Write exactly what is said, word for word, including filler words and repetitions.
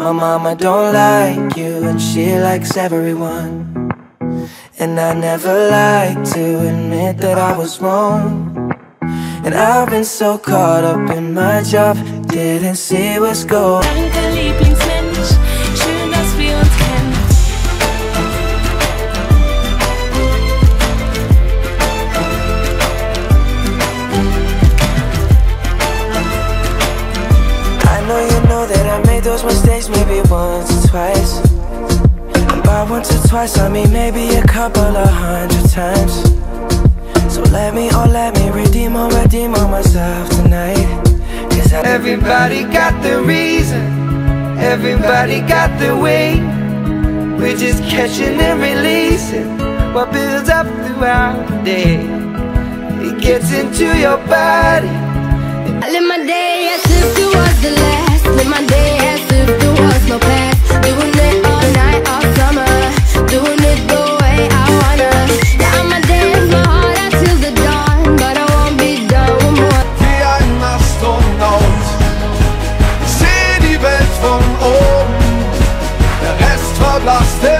My mama don't like you and she likes everyone. And I never like to admit that I was wrong. And I've been so caught up in my job, didn't see what's going on. Danke, Lieblingsmensch, schön, dass wir uns kennen. I know you know that I made those mistakes maybe once or twice. And by once or twice I mean maybe a couple of hundred times. So let me, oh let me redeem or redeem on myself tonight. Cause I everybody got the reason, everybody got the way. We're just catching and releasing what builds up throughout the day. It gets into your body. I live my day as if it was the last. Live my day as if there was no past. Doing it all night, all summer. Doing it the way I wanna. Yeah, I'ma dance my heart out till the dawn, but I won't be done one more. Wie ein Astronaut, ich seh die Welt von oben. Der Rest verblasst.